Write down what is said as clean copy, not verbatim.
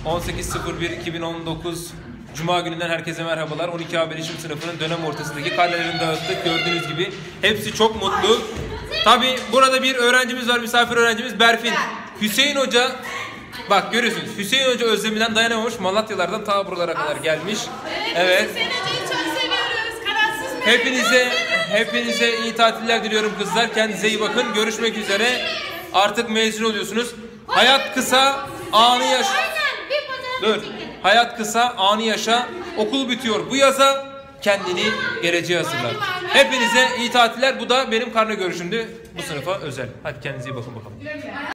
18.01.2019 Cuma gününden herkese merhabalar. 12A Bilişim sınıfının dönem ortasındaki karnelerini dağıttık. Gördüğünüz gibi hepsi çok mutlu. Tabi burada bir öğrencimiz var, misafir öğrencimiz Berfin. Hüseyin Hoca, bak görüyorsunuz, Hüseyin Hoca özleminden dayanamamış, Malatyalardan ta buralara kadar gelmiş. Evet. Hüseyin Hoca'yı çok seviyoruz. Kararsız Hepinize iyi tatiller diliyorum kızlar. Kendinize iyi bakın. Görüşmek üzere. Artık mezun oluyorsunuz. Hayat kısa, anı yaşa. Dur. Hayat kısa, anı yaşa. Okul bitiyor. Bu yaza kendini geleceğe hazırlar. Hepinize iyi tatiller. Bu da benim karne görüşümdü. Bu sınıfa özel. Hadi kendinize iyi bakın bakalım.